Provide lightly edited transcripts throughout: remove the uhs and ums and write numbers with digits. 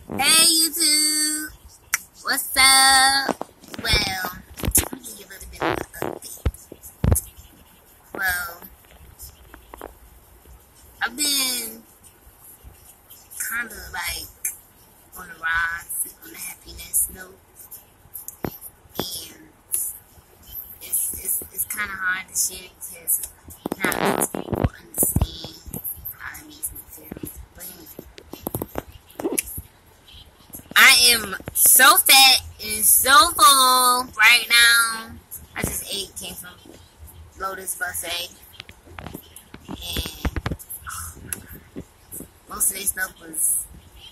Hey YouTube, what's up? Well, let me give you a little bit of an update. Well, I've been kind of like on the rise, on the happiness note, and it's kind of hard to share because not most people understand how it makes me feel. But anyway, I am so fat and so full right now. I just ate, came from Lotus Buffet, and oh my God, most of their stuff was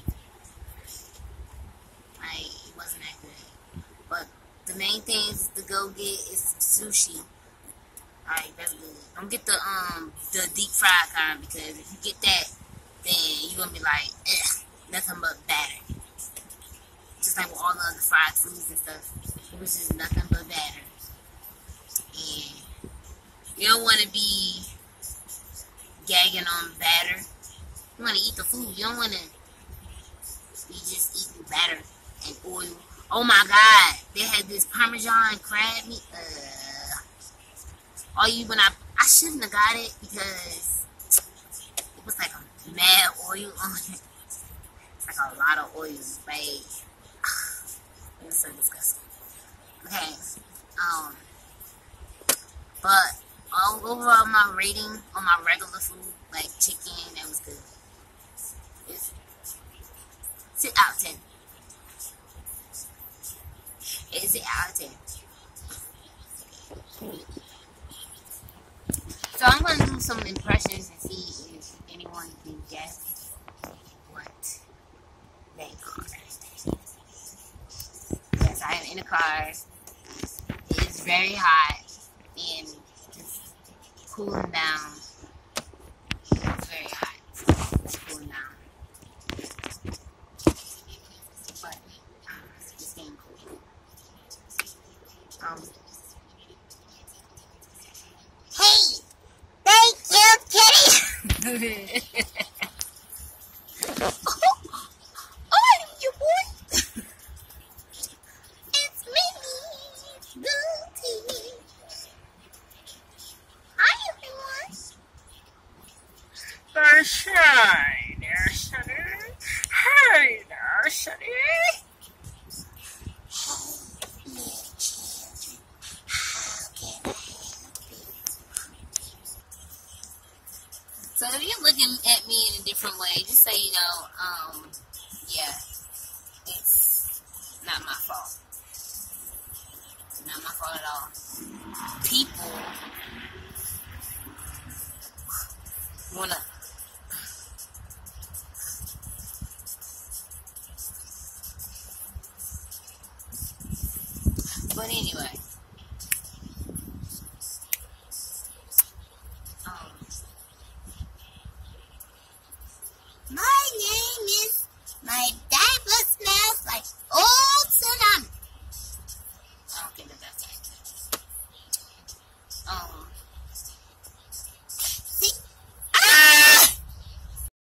like, it wasn't that good. But the main things to go get is sushi. Alright, that's good. Don't get the deep fried kind, because if you get that, then you're gonna be like, ugh, nothing but batter. Just like with all the other fried foods and stuff, it was just nothing but batter. And you don't want to be gagging on batter. You want to eat the food. You don't want to be just eating batter and oil. Oh my God, they had this Parmesan crab meat. I shouldn't have got it because it was like a mad oil on it. It's like a lot of oil, babe. It was so disgusting. Okay, but overall, my rating on my regular food, like chicken, that was good. It's 6 out of 10. It's 6 out of 10. So I'm gonna do some impressions and see if anyone can guess what they are. Yes, I am in a car. It is very hot and it's cooling down. It's very hot. It's cooling down. But it's getting cool. Hey! Thank you, kitty! I'm your boy! It's me, Booty. Hi, everyone. There's Shine there, Sonny. Hey there, Sonny. So if you're looking at me in a different way, just so you know, yeah, it's not my fault. Not my fault at all. People wanna